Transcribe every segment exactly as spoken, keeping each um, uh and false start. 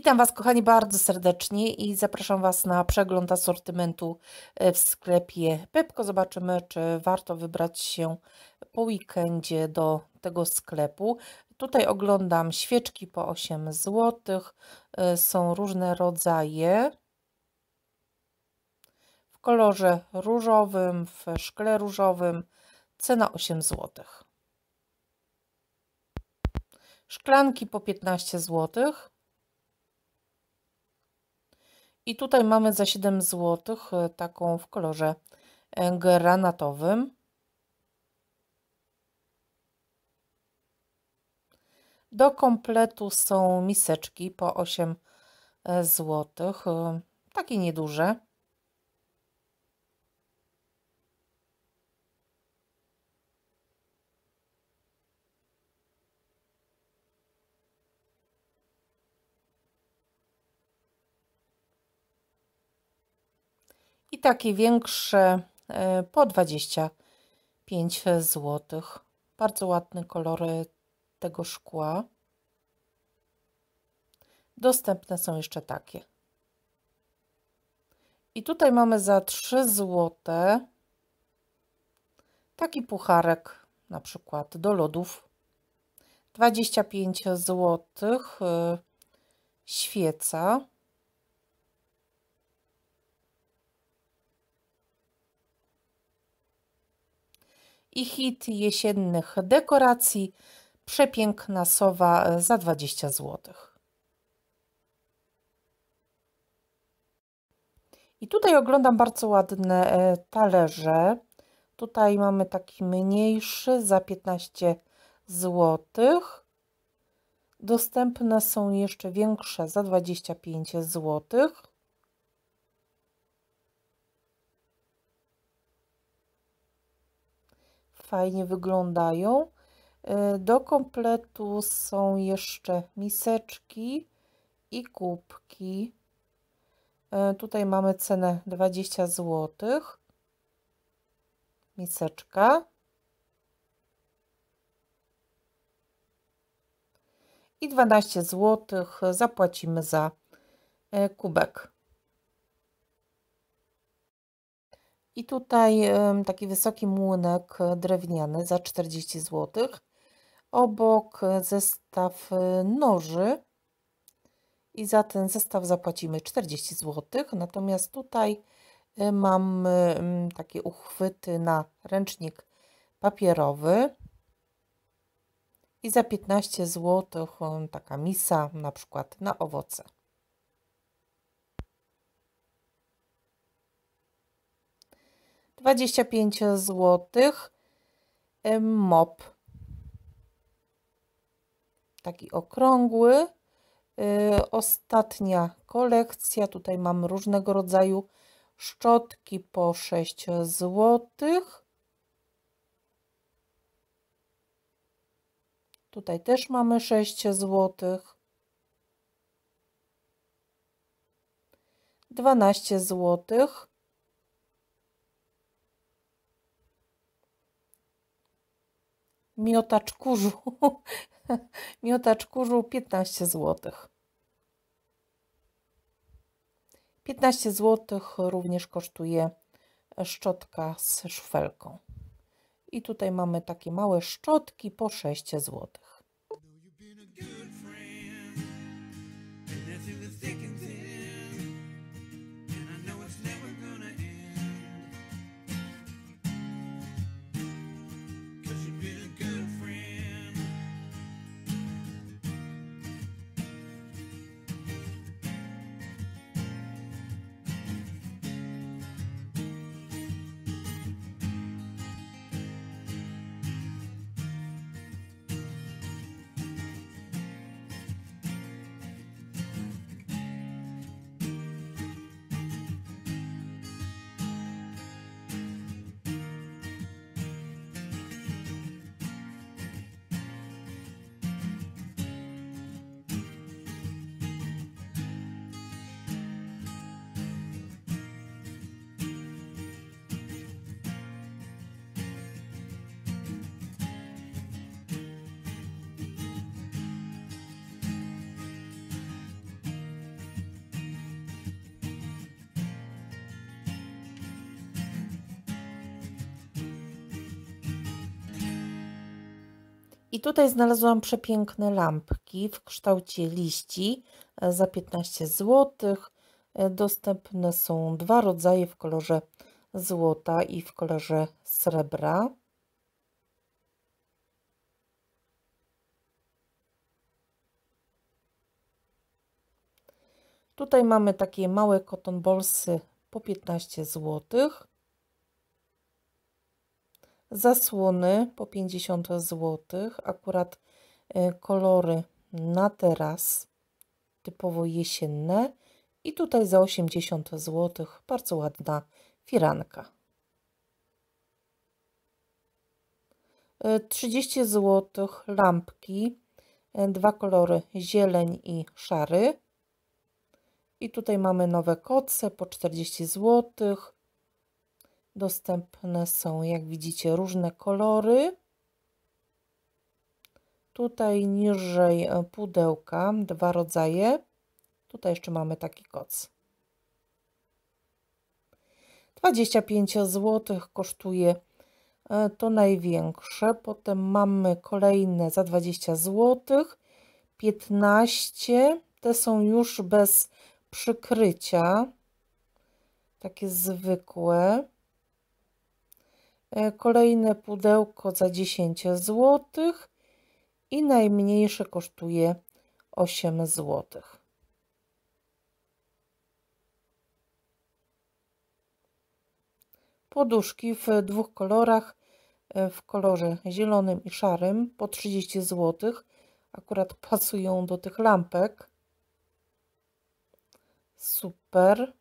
Witam Was, kochani, bardzo serdecznie i zapraszam Was na przegląd asortymentu w sklepie Pepco. Zobaczymy, czy warto wybrać się po weekendzie do tego sklepu. Tutaj oglądam świeczki po osiem złotych. Są różne rodzaje w kolorze różowym, w szkle różowym. Cena osiem złotych. Szklanki po piętnaście złotych. I tutaj mamy za siedem złotych taką w kolorze granatowym. Do kompletu są miseczki po osiem złotych, takie nieduże. I takie większe po dwadzieścia pięć złotych. Bardzo ładne kolory tego szkła. Dostępne są jeszcze takie. I tutaj mamy za trzy złote taki pucharek, na przykład do lodów. dwadzieścia pięć złotych świeca. I hit jesiennych dekoracji, przepiękna sowa za dwadzieścia złotych. I tutaj oglądam bardzo ładne talerze. Tutaj mamy taki mniejszy za piętnaście złotych. Dostępne są jeszcze większe za dwadzieścia pięć złotych. Fajnie wyglądają. Do kompletu są jeszcze miseczki i kubki. Tutaj mamy cenę dwadzieścia złotych. Miseczka. I dwanaście złotych zapłacimy za kubek. I tutaj taki wysoki młynek drewniany za czterdzieści złotych. Obok zestaw noży. I za ten zestaw zapłacimy czterdzieści złotych. Natomiast tutaj mam takie uchwyty na ręcznik papierowy. I za piętnaście złotych taka misa, na przykład na owoce. dwadzieścia pięć złotych mop. Taki okrągły. Ostatnia kolekcja. Tutaj mamy różnego rodzaju szczotki po sześć złotych. Tutaj też mamy sześć złotych. dwanaście złotych. Miotacz kurzu. Miotacz kurzu piętnaście złotych. piętnaście złotych również kosztuje szczotka z szfelką. I tutaj mamy takie małe szczotki po sześć złotych. I tutaj znalazłam przepiękne lampki w kształcie liści za piętnaście złotych. Dostępne są dwa rodzaje w kolorze złota i w kolorze srebra. Tutaj mamy takie małe cotton ballsy po piętnaście złotych. Zasłony po pięćdziesiąt złotych. Akurat kolory na teraz typowo jesienne. I tutaj za osiemdziesiąt złotych bardzo ładna firanka. trzydzieści złotych lampki. Dwa kolory, zieleń i szary. I tutaj mamy nowe koce po czterdzieści złotych. Dostępne są, jak widzicie, różne kolory. Tutaj niżej pudełka, dwa rodzaje. Tutaj jeszcze mamy taki koc. dwadzieścia pięć złotych kosztuje to największe. Potem mamy kolejne za dwadzieścia złotych. piętnaście. Te są już bez przykrycia. Takie zwykłe. Kolejne pudełko za dziesięć złotych. I najmniejsze kosztuje osiem złotych. Poduszki w dwóch kolorach, w kolorze zielonym i szarym po trzydzieści złotych. Akurat pasują do tych lampek. Super.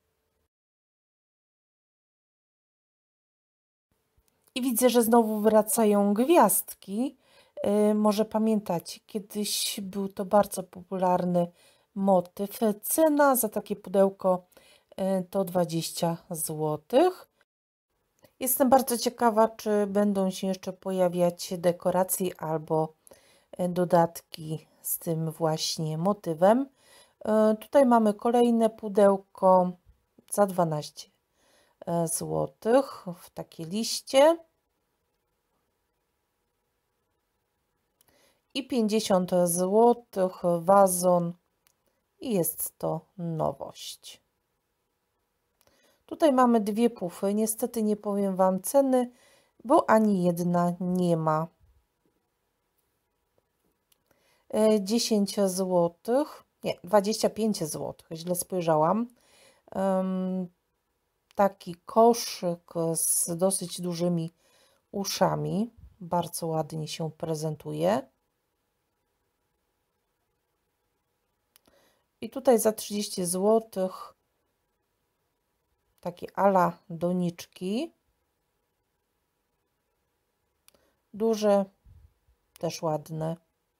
I widzę, że znowu wracają gwiazdki. Może pamiętacie, kiedyś był to bardzo popularny motyw. Cena za takie pudełko to dwadzieścia złotych. Jestem bardzo ciekawa, czy będą się jeszcze pojawiać dekoracje albo dodatki z tym właśnie motywem. Tutaj mamy kolejne pudełko za dwanaście złotych w takie liście. I pięćdziesiąt złotych wazon i jest to nowość. Tutaj mamy dwie pufy. Niestety nie powiem Wam ceny, bo ani jedna nie ma. dziesięć złotych, nie, dwadzieścia pięć złotych, źle spojrzałam. Um, taki koszyk z dosyć dużymi uszami. Bardzo ładnie się prezentuje. I tutaj za trzydzieści złotych takie ala doniczki. Duże, też ładne.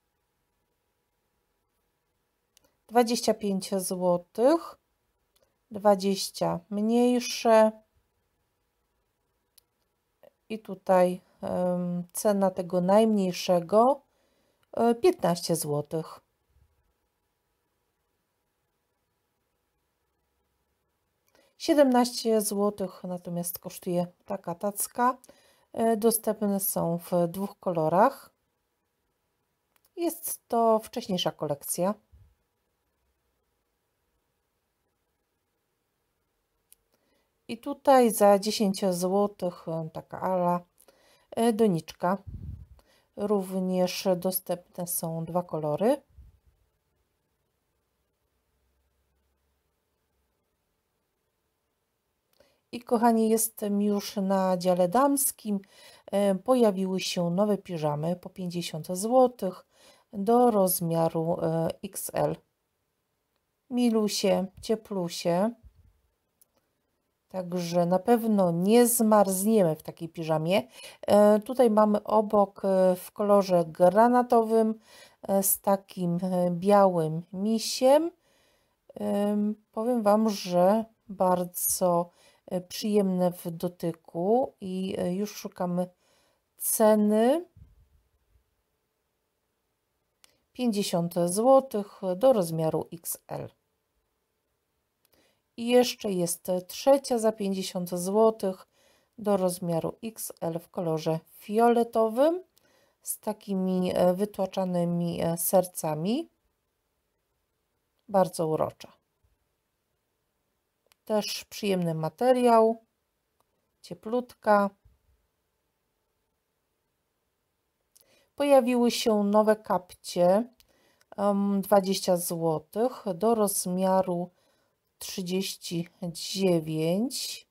dwadzieścia pięć złotych. dwadzieścia mniejsze. I tutaj um, cena tego najmniejszego piętnaście złotych. siedemnaście złotych natomiast kosztuje taka tacka. Dostępne są w dwóch kolorach. Jest to wcześniejsza kolekcja. I tutaj za dziesięć złotych taka ala doniczka. Również dostępne są dwa kolory. I kochani, jestem już na dziale damskim. Pojawiły się nowe piżamy po pięćdziesiąt złotych do rozmiaru X L. Milusie, cieplusie. Także na pewno nie zmarzniemy w takiej piżamie. Tutaj mamy obok w kolorze granatowym z takim białym misiem. Powiem Wam, że bardzo przyjemne w dotyku i już szukamy ceny. pięćdziesiąt złotych do rozmiaru X L. I jeszcze jest trzecia za pięćdziesiąt złotych do rozmiaru X L w kolorze fioletowym z takimi e, wytłaczanymi e, sercami. Bardzo urocza. Też przyjemny materiał, cieplutka. Pojawiły się nowe kapcie, um, dwadzieścia złotych do rozmiaru trzydzieści dziewięć.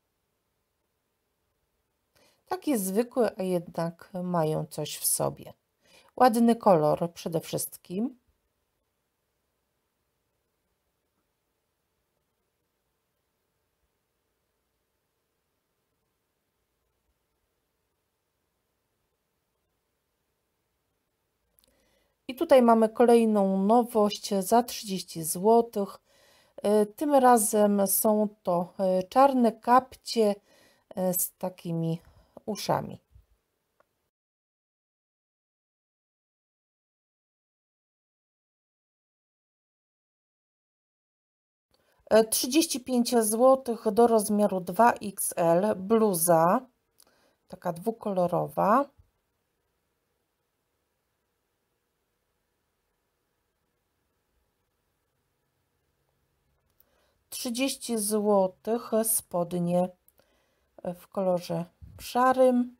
Takie zwykłe, a jednak mają coś w sobie. Ładny kolor przede wszystkim. I tutaj mamy kolejną nowość za trzydzieści złotych. Tym razem są to czarne kapcie z takimi uszami. trzydzieści pięć złotych do rozmiaru dwa X L, bluza, taka dwukolorowa. trzydzieści złotych spodnie w kolorze szarym.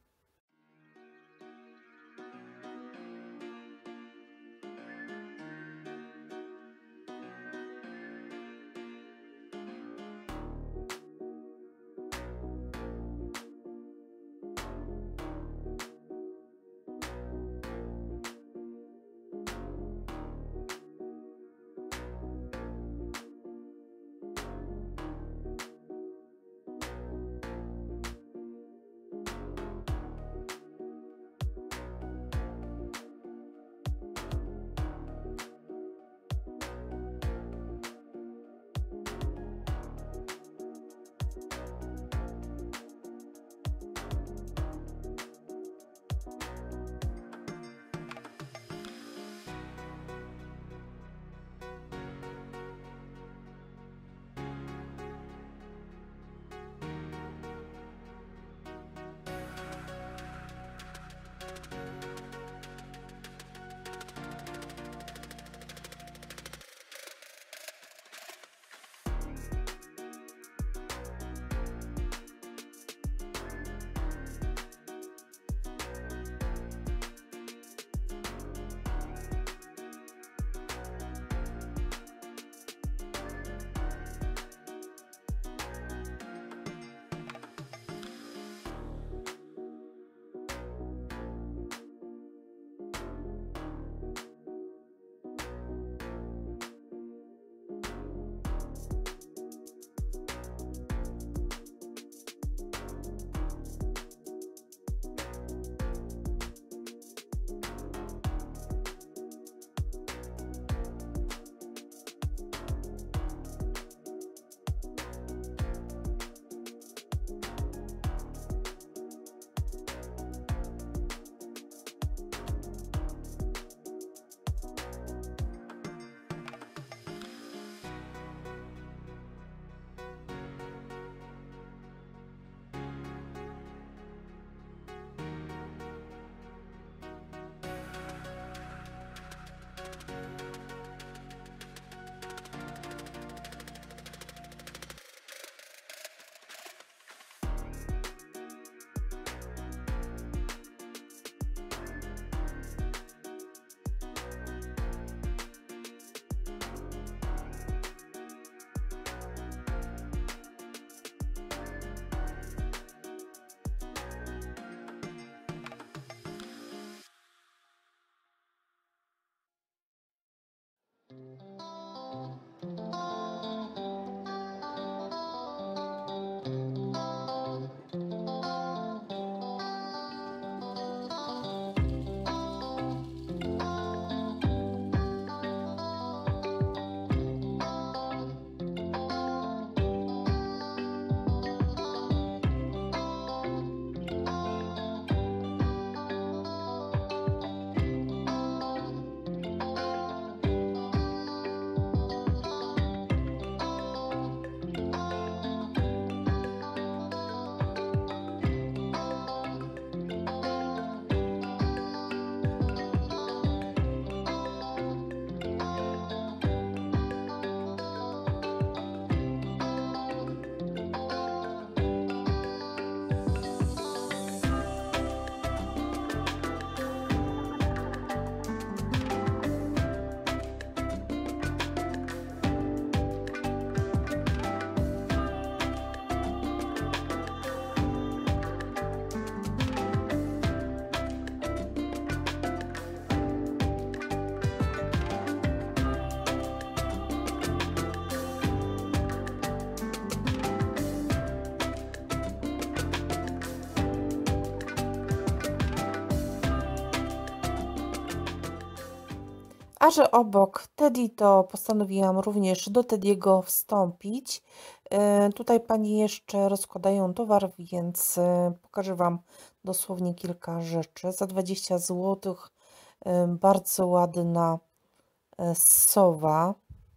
A że obok Teddy, to postanowiłam również do Teddy'ego wstąpić. Tutaj pani jeszcze rozkładają towar, więc pokażę Wam dosłownie kilka rzeczy. Za dwadzieścia złotych bardzo ładna sowa.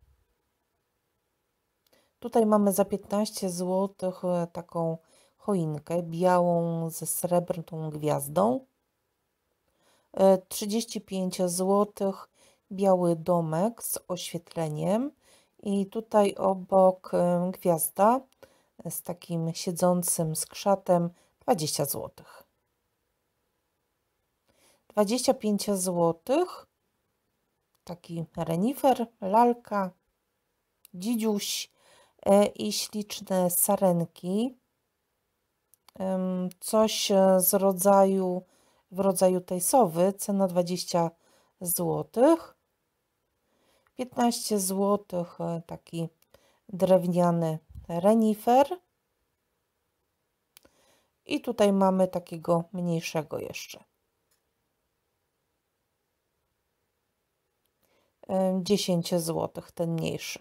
Tutaj mamy za piętnaście złotych taką choinkę białą ze srebrną gwiazdą. trzydzieści pięć złotych biały domek z oświetleniem i tutaj obok gwiazda z takim siedzącym skrzatem dwadzieścia złotych. dwadzieścia pięć złotych taki renifer, lalka, dzidziuś i śliczne sarenki. Coś z rodzaju, w rodzaju tej sowy, cena dwadzieścia złotych. piętnaście złotych taki drewniany renifer. I tutaj mamy takiego mniejszego jeszcze. dziesięć złotych ten mniejszy.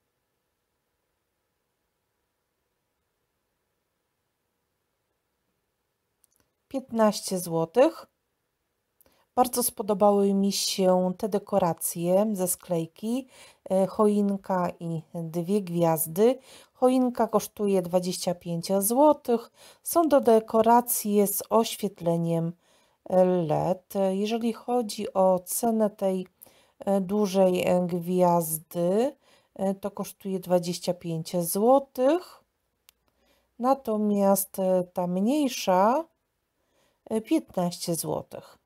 piętnaście złotych. Bardzo spodobały mi się te dekoracje ze sklejki. Choinka i dwie gwiazdy. Choinka kosztuje dwadzieścia pięć złotych. Są to dekoracje z oświetleniem L E D. Jeżeli chodzi o cenę tej dużej gwiazdy, to kosztuje dwadzieścia pięć złotych. Natomiast ta mniejsza piętnaście złotych.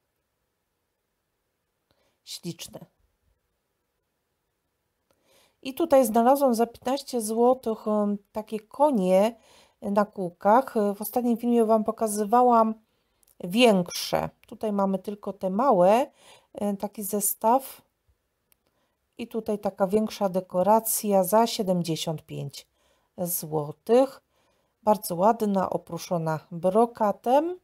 Śliczne. I tutaj znalazłam za piętnaście złotych takie konie na kółkach. W ostatnim filmie Wam pokazywałam większe. Tutaj mamy tylko te małe, taki zestaw. I tutaj taka większa dekoracja za siedemdziesiąt pięć złotych. Bardzo ładna, oprószona brokatem.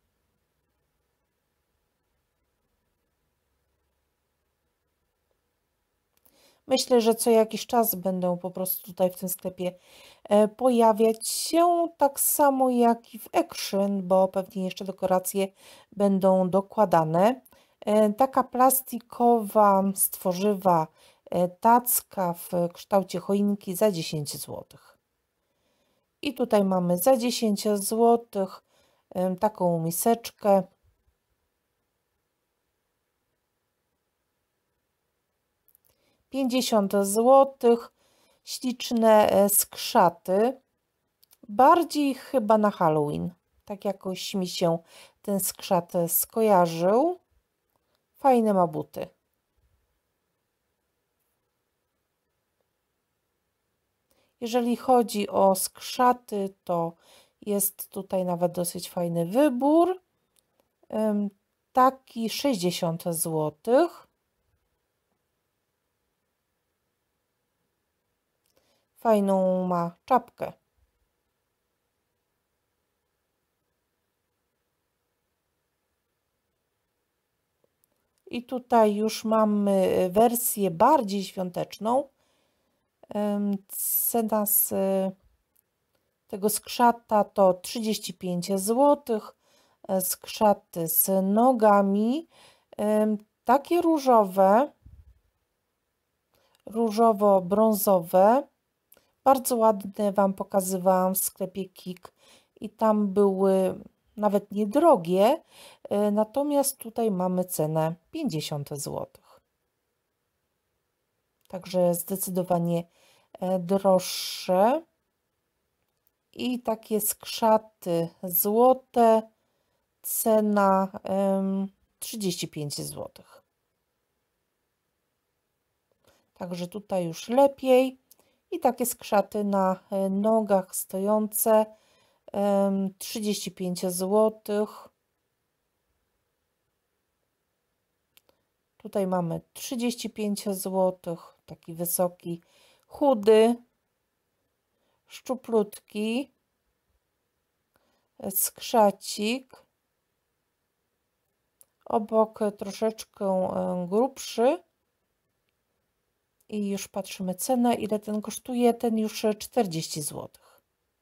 Myślę, że co jakiś czas będą po prostu tutaj w tym sklepie pojawiać się, tak samo jak i w Action, bo pewnie jeszcze dekoracje będą dokładane. Taka plastikowa z tworzywa tacka w kształcie choinki za dziesięć złotych. I tutaj mamy za dziesięć złotych taką miseczkę. pięćdziesiąt złotych. Śliczne skrzaty. Bardziej chyba na Halloween. Tak jakoś mi się ten skrzat skojarzył. Fajne ma buty. Jeżeli chodzi o skrzaty, to jest tutaj nawet dosyć fajny wybór. Taki sześćdziesiąt złotych. Fajną ma czapkę. I tutaj już mamy wersję bardziej świąteczną. Cena z tego skrzata to trzydzieści pięć złotych. Skrzaty z nogami. Takie różowe, różowo-brązowe. Bardzo ładne Wam pokazywałam w sklepie Kik i tam były nawet niedrogie, natomiast tutaj mamy cenę pięćdziesiąt złotych. Także zdecydowanie droższe. I takie skrzaty złote, cena trzydzieści pięć złotych. Także tutaj już lepiej. I takie skrzaty na nogach stojące, trzydzieści pięć złotych. Tutaj mamy trzydzieści pięć złotych, taki wysoki, chudy, szczuplutki, skrzacik. Obok troszeczkę grubszy. I już patrzymy cenę, ile ten kosztuje. Ten już czterdzieści złotych.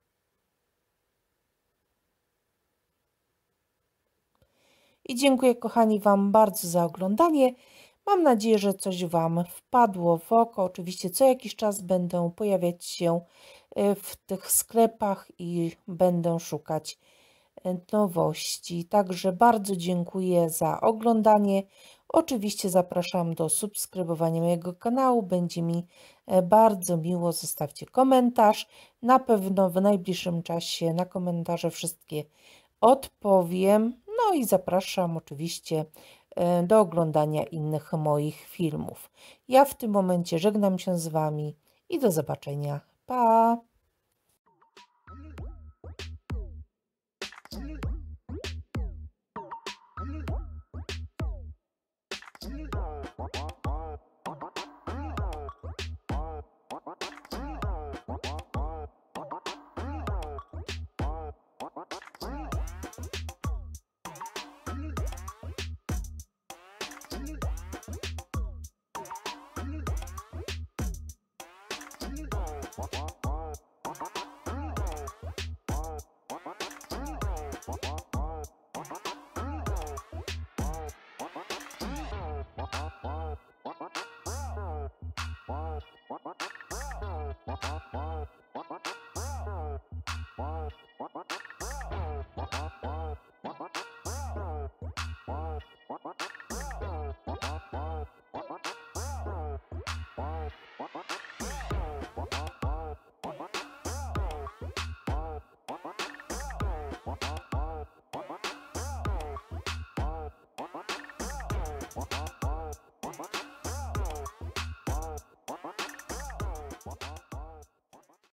I dziękuję kochani Wam bardzo za oglądanie. Mam nadzieję, że coś Wam wpadło w oko. Oczywiście co jakiś czas będę pojawiać się w tych sklepach i będę szukać nowości. Także bardzo dziękuję za oglądanie. Oczywiście zapraszam do subskrybowania mojego kanału. Będzie mi bardzo miło. Zostawcie komentarz. Na pewno w najbliższym czasie na komentarze wszystkie odpowiem. No i zapraszam oczywiście do oglądania innych moich filmów. Ja w tym momencie żegnam się z Wami i do zobaczenia. Pa!